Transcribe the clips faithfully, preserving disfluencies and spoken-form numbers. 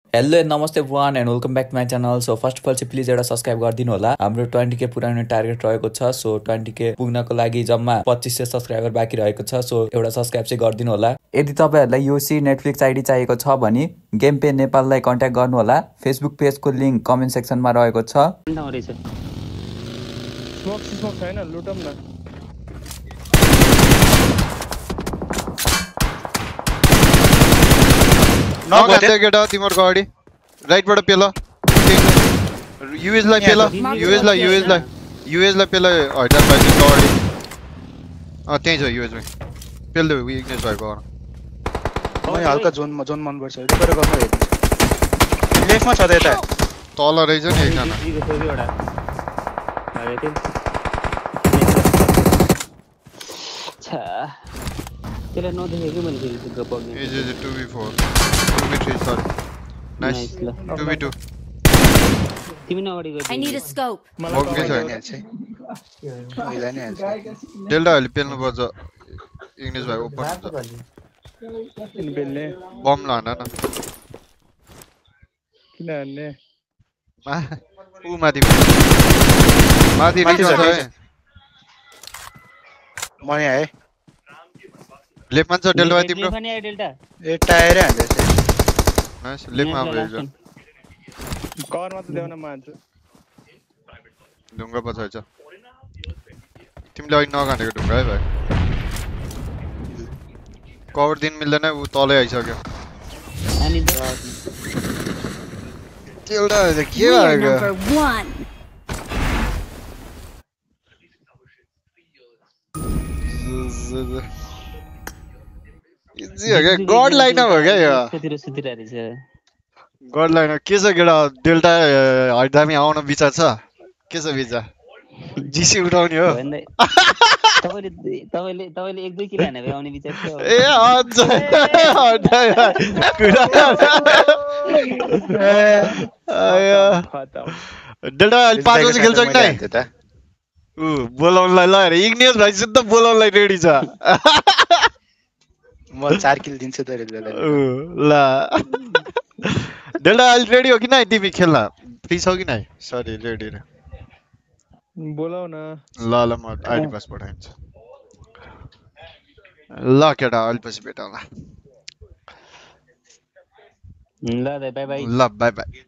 Hello नमस्ते one and welcome back to my channel. So first of all चाहिँ please एउटा subscribe गरिदिनु होला। हाम्रो ट्वेन्टी के पुऱ्याउने टार्गेट रहेको छ। सो ट्वेन्टी के पुग्नको लागि जम्मा पच्चिस सय सब्सक्राइबर बाँकी रहेको छ। सो एउटा सब्सक्राइब चाहिँ गरिदिनु होला। यदि तपाईँहरूलाई योसी नेटफ्लिक्स आइडी चाहिएको छ भने गेम पे नेपाललाई कन्ट्याक्ट गर्नु होला। फेसबुक पेजको लिङ्क कमेन्ट सेक्सनमा रहेको छ। स्मोक स्मोक छैन लुटम न। नक हाते गेट तिम्रो गाडी राइटबाट पेल यूएस लाई पेल यूएस लाई यूएस लाई यूएस लाई पेल हैदर भाइ गाडी अ त्यही छ यूएस मा पेल दे वीकनेस भएको म हल्का जोन जोन मन पर्छ रिपेयर गर्न हेर्नु लेफ्टमा छ त यता तल रहेछ नि एकजना अच्छा त्यसले नदेखेको मैले फेरि गप गर्नु is is two v four two v three sorry nice two v two तिमी न अगाडि गयो I need a scope. Okay छ मैले नि हाल्छ डेल्टा अहिले पेल्नु पर्छ इग्निस भाइ ओपन हुन्छ इन बेल्ने बम लान न किन हान्ने मा उ माथि माथि रिच छ है म यहाँ है लेफ्टमा छ डेल्टा भाइ तिम्रो लेफ्टमा नि आयो डेल्टा ए टायर हाल्दैछ नाइस लेफ्टमा आउँदैछ कभरमा त देउन मान्छु ढुङ्गा पछाडि छ तिमीले अहिले नगानेको ढुङ्गा है भाइ कभर दिन मिल्दैन उ तलै आइसक्यो अनि डेल्टा के We are भएको number one. इजी हो क्या गड लाइन हो क्या यो कतिर सुतिरा रहेछ गड लाइन के छ केटा डेल्टा हरिदामी आउन विचार छ के छ विचार जिसी उठाउने हो भन्दै तपाईले तपाईले तपाईले एक दुई किलो हाने भए आउने विचार थियो ए अझ आयो डेल्टा अहिले पाँच बजे खेल्छ कि नै उ बोलाउनलाई ल अरे इग्नियस भाइ सिद्ध बोलाउनलाई रेडी छ म चार किल दिन्छु त रेललाई ल डेल्टा अहिले रेडी हो कि नै तिमी खेल्न फ्री छौ कि नै सरी रेडी रे बोलाउ न ल ल म आइडी पास पठाइदिन्छु ल केटा अहिले पछि भेटौँला ल दाइ बाइ बाइ ल बाइ बाइ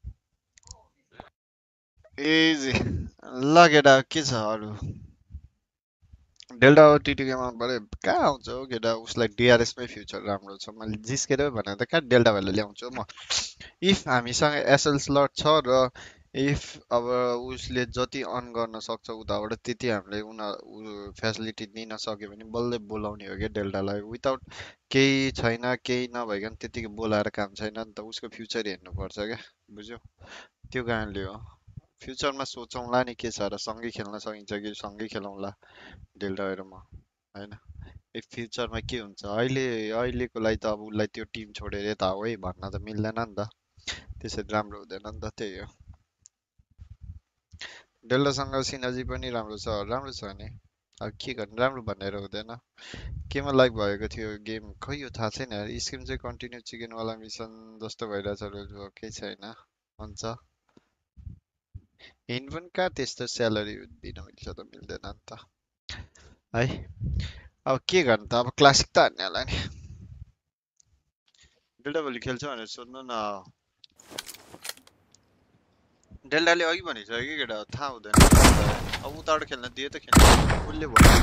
इजी ल केटा के छ अरू डेल्टा टिटीकेमा बडे कहाँ आउँछ हो केटा उसलाई डिआरएसमै फ्युचर राम्रो छ मैले जिस्केर भने त कहाँ डेल्टा भाइलाई ल्याउँछु म इफ हामीसँग एसएल स्लट छ र इफ अब उसले जति अर्न गर्न सक्छ उताबाट त्यति हामीले उना फेसिलिटी दिन सक्यो भने बल्लै बोलाउने हो क्या डेल्टालाई विदाउट केही छैन केही नभइकन त्यतिकै बोलाएर काम छैन नि त उसको फ्युचर हेर्नुपर्छ क्या बुझ्यौ त्यो कारणले हो फ्युचरमा सोचौँला नि के छ र सँगै खेल्न सकिन्छ कि सँगै खेलौँला डेल्टा र म होइन इफ फ्युचरमा के हुन्छ अहिले अहिलेको लागि त अब उसलाई त्यो टिम छोडेर यता हो है भन्न त मिल्दैन नि त त्यसरी राम्रो हुँदैन नि त त्यही हो डेल्टासँग सिनर्जी पनि राम्रो छ राम्रो छ नि अब के गर्नु राम्रो भनेर हुँदैन केमा लाइक भएको थियो गेम खै यो थाहा छैन स्क्रिम चाहिँ कन्टिन्यू चिकनवाला मिसन जस्तो भइरहेछ केही छैन हुन्छ हिँड पनि कहाँ त्यस्तो स्यालेरी दिन मिल्छ त मिल्दैन नि त है अब के गर्नु त अब क्लासिक त हान्ने होला नि डेल्टा भोलि खेल्छ भनेर सोध्नु न डेल्टाले अघि भनिसक्यो कि केटा थाहा हुँदैन अब उताबाट खेल्न दिए त खेल्नु उसले भन्यो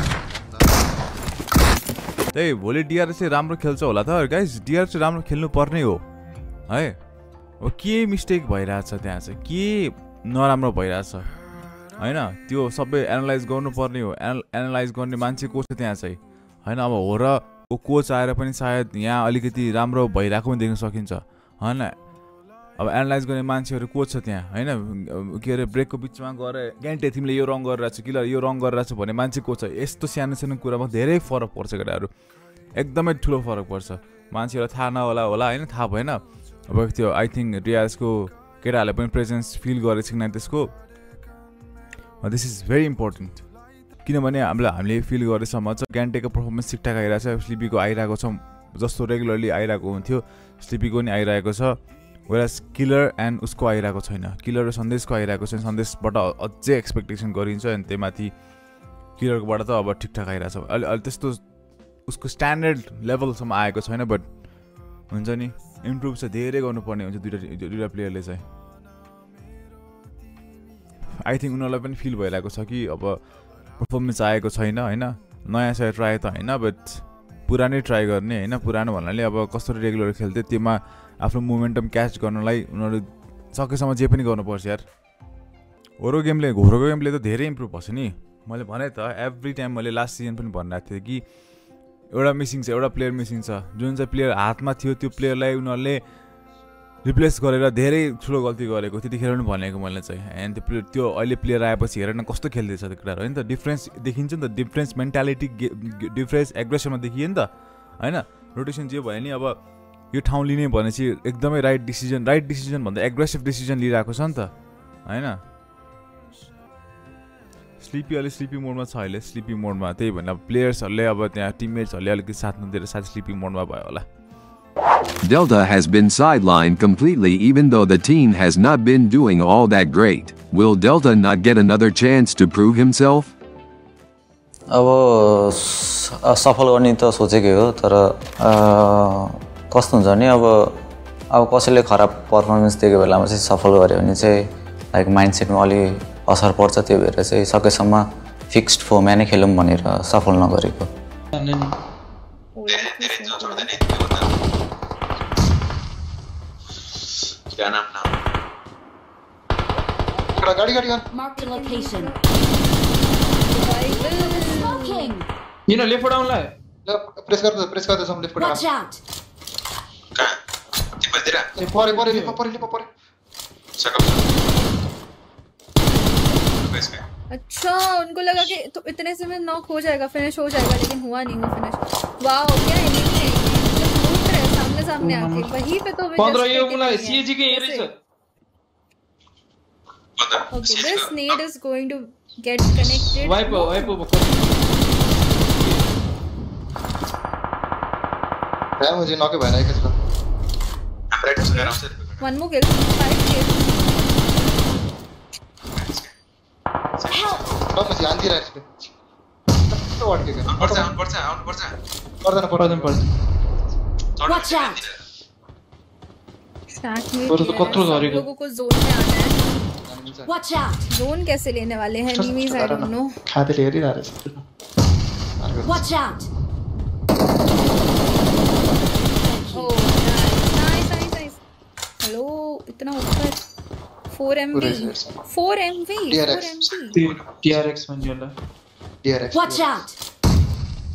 त्यही भोलि डिआरएस चाहिँ राम्रो खेल्छ होला त गाइस डिआरएस चाहिँ राम्रो खेल्नु पर्ने हो है अब के मिस्टेक भइरहेछ त्यहाँ चाहिँ के नराम्रो भइरहेछ होइन त्यो सबै एनालाइज गर्नुपर्ने हो एनालाइज गर्ने मान्छे को छ त्यहाँ चाहिँ होइन अब हो र को कोच आएर पनि सायद यहाँ अलिकति राम्रो भइरहेको पनि देख्न सकिन्छ होइन अब एनालाइज गर्ने मान्छेहरू को छ त्यहाँ होइन के अरे ब्रेकको बिचमा गएर ग्यान्टे तिमीले यो रङ गरिरहेको छ कि ल यो रङ गरिरहेको छ भन्ने मान्छे को छ यस्तो सानो सानो कुरामा धेरै फरक पर्छ केटाहरू एकदमै ठुलो फरक पर्छ मान्छेहरूलाई थाहा नहोला होला होइन थाहा भएन अब त्यो आई थिङ्क डिआरएसको केटाहरूले पनि प्रेजेन्स फिल गरेको छैन त्यसको दिस इज भेरी इम्पोर्टेन्ट किनभने हामीलाई हामीले फिल गरेसम्म चाहिँ ग्यान्टेको पर्फर्मेन्स ठिकठाक आइरहेको छ स्लिपीको आइरहेको छ जस्तो रेगुलरली आइरहेको हुन्थ्यो स्लिपीको नि आइरहेको छ वेराज किलर एन्ड उसको आइरहेको छैन, किलर र सन्देशको आइरहेको छैन, सन्देशबाट अझै एक्सपेक्टेसन गरिन्छ अनि त्यही माथि किलरकोबाट त अब ठिकठाक आइरहेछ। अलि अलि त्यस्तो उसको स्ट्यान्डर्ड लेभलसम्म आएको छैन, बट हुन्छ नि इम्प्रुभ चाहिँ धेरै गर्नुपर्ने हुन्छ दुइटा दुइटा प्लेयरले चाहिँ। आई थिङ्क उनीहरूलाई पनि फिल भइरहेको छ कि अब पर्फर्मेन्स आएको छैन होइन, नयाँ सय ट्राई त होइन बट पुरानै ट्राई गर्ने होइन। पुरानो भन्नाले अब कसरी रेगुलर खेल्थ्यो त्योमा आफ्नो मोमेन्टम क्याच गर्नलाई उनीहरू सकेसम्म जे पनि गर्नुपर्छ यार। होरो गेमले होरोको गेमले त धेरै इम्प्रुभ भएको छ नि। मैले भने त एभ्री टाइम मैले लास्ट सिजन पनि भनिरहेको थिएँ कि एउटा मिसिङ छ, एउटा प्लेयर मिसिङ छ, जुन चाहिँ प्लेयर हातमा थियो त्यो प्लेयरलाई उनीहरूले रिप्लेस गरेर धेरै ठुलो गल्ती गरेको त्यतिखेर पनि भनेको मैले चाहिँ। एन्ड त्यो प्लेयर त्यो अहिले प्लेयर आएपछि हेर न कस्तो खेल्दैछ त्यो कुराहरू होइन त, डिफ्रेन्स देखिन्छ नि त, डिफ्रेन्स मेन्टालिटी डिफ्रेन्स एग्रेसनमा देखियो नि त होइन। रोटेसन जे भयो नि अब यो ठाउँ लिने भनेपछि एकदमै राइट डिसिजन, राइट डिसिजन भन्दा एग्रेसिभ डिसिजन लिइरहेको छ नि त होइन। स्लिपी अलि स्लिपी मोडमा छ अहिले, स्लिपी मोडमा, त्यही भनेर प्लेयर्सहरूले अब त्यहाँ टिममेट्सहरूले अलिकति साथ नदिएर साथ स्लिपी मोडमा भयो होला। Delta has been sidelined completely even though the team has not been doing all that great. Will Delta not get another chance to prove himself? अब सफल गर्ने त सोचेकै हो, तर कस्तो हुन्छ नि अब अब कसैले खराब पर्फर्मेन्स दिएको बेलामा चाहिँ सफल गऱ्यो भने चाहिँ लाइक माइन्डसेटमा अलि असर पर्छ, त्यो भएर चाहिँ सकेसम्म फिक्स्ड फोमा नै खेलौँ भनेर सफल नगरेको। क्या नाम नाम गाड़ी गाड़ी Mark the location. You know, left down ला प्रेस कर दो, प्रेस कर दो, हम लेफ्ट Watch out. कहाँ तिम्रो तेरा ए परे परे लेफ्ट परे लेफ्ट परे सकप बेस का। अच्छा उनको लगा कि तो इतने से में नॉक हो जाएगा, फिनिश हो जाएगा, लेकिन हुआ नहीं वो फिनिश। वाओ क्या एनिमी है, लूट रहे सामने सामने आके, वहीं पे तो पंद्रह ये मुला सीएजी के एरिया से। Okay, this nade is going to get connected. Wipe wipe है मुझे नॉक है भाई किसका I'm right to around sir. One more kill, five kills. तो मुझे आंधी रहा है इस पे तो वाट के कर पर्छ आउट पर्छ आउट पर्छ पर्दैन पर्दैन पर्दैन Watch out. स्टार्ट में और तो कत्रो गरेको लोगों को जोन में आना है। Watch out. जोन कैसे लेने वाले हैं एनिमीज, आई डोंट नो। खाते ले रही रहा है। Watch out. Oh nice nice nice. Hello इतना ऊपर four M V four M V four M V T R X Manjula T R X Watch out.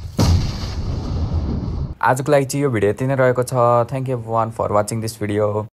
आजको लागि चाहिँ यो भिडियो यति नै रहेको छ। Thank you everyone for watching this video.